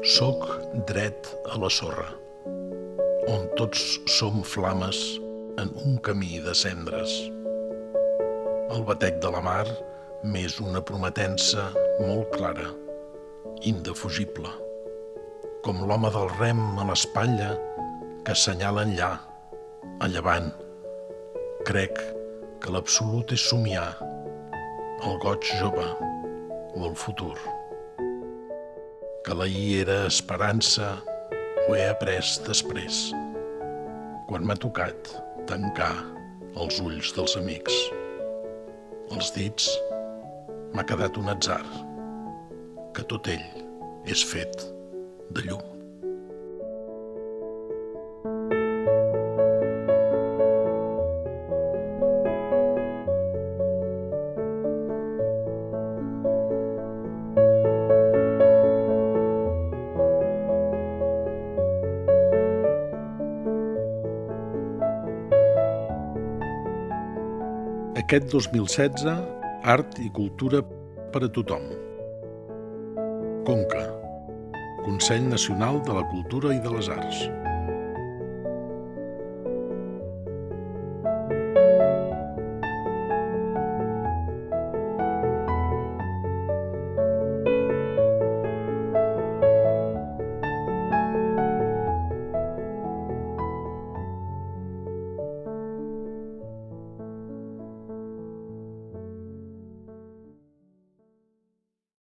Soc dret a la sorra, on tots som flames en un camí de cendres. El batec de la mar m'és una prometença molt clara, indefugible, com l'home del rem a l'espatlla que assenyala enllà, a llevant. Crec que l'absolut és somiar, el goig jove o el futur. Que l'ahir era esperança ho he après després, quan m'ha tocat tancar els ulls dels amics. Els dits m'ha quedat un atzar, que tot ell és fet de llum. Aquest 2016, art i cultura per a tothom. Conca, Consell Nacional de la Cultura i de les Arts.